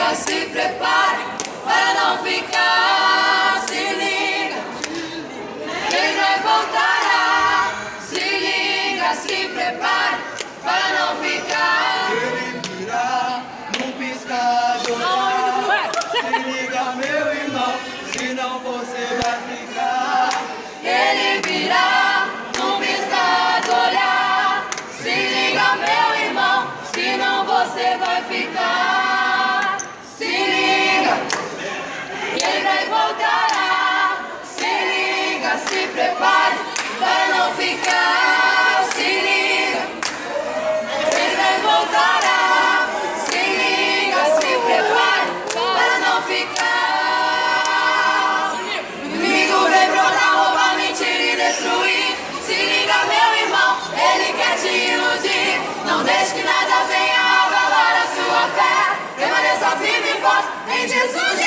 liga, se prepare para não ficar. Se liga, ele vai voltar. Se liga, se prepare para não ficar. Ele virá num piscar de olhar. Se liga, meu irmão, senão você vai ficar. Ele virá num piscar de olhar. Se liga, meu irmão, senão você vai ficar. Se liga, ele vai voltar. Se liga, se prepare para não ficar. Se liga, ele vai voltar. Se liga, se prepare para não ficar. O inimigo vem brotar, roubar, mentir e destruir. Se liga, meu irmão, ele quer te iludir. Não deixe que nada venha abalar a sua fé. Permaneça firme e forte em Jesus.